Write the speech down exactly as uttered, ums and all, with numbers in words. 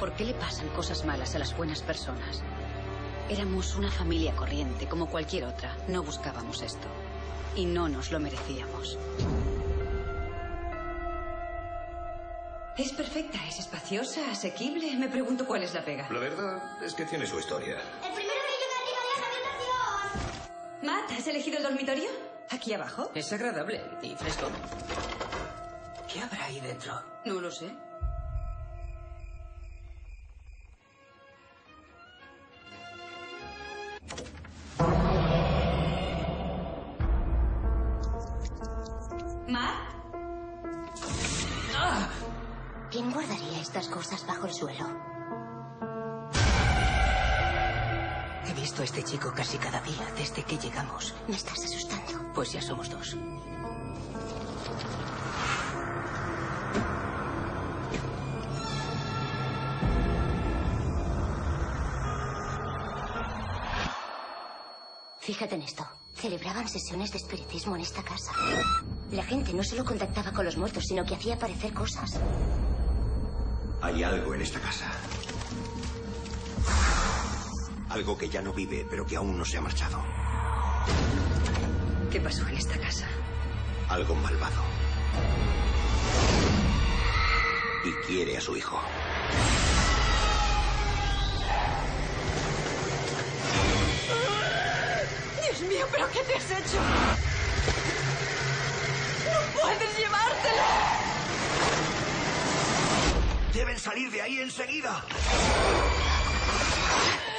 ¿Por qué le pasan cosas malas a las buenas personas? Éramos una familia corriente, como cualquier otra. No buscábamos esto. Y no nos lo merecíamos. Es perfecta, es espaciosa, asequible. Me pregunto cuál es la pega. La verdad es que tiene su historia. El primero que llega arriba de esa habitación. Matt, ¿has elegido el dormitorio? ¿Aquí abajo? Es agradable y fresco. ¿Qué habrá ahí dentro? No lo sé. ¿Matt? ¡Ah! ¿Quién guardaría estas cosas bajo el suelo? He visto a este chico casi cada día desde que llegamos. Me estás asustando. Pues ya somos dos. Fíjate en esto. Celebraban sesiones de espiritismo en esta casa. La gente no solo contactaba con los muertos, sino que hacía aparecer cosas. Hay algo en esta casa. Algo que ya no vive, pero que aún no se ha marchado. ¿Qué pasó en esta casa? Algo malvado. Y quiere a su hijo. Dios mío, ¿pero qué te has hecho? ¡No puedes llevártelo! ¡Deben salir de ahí enseguida!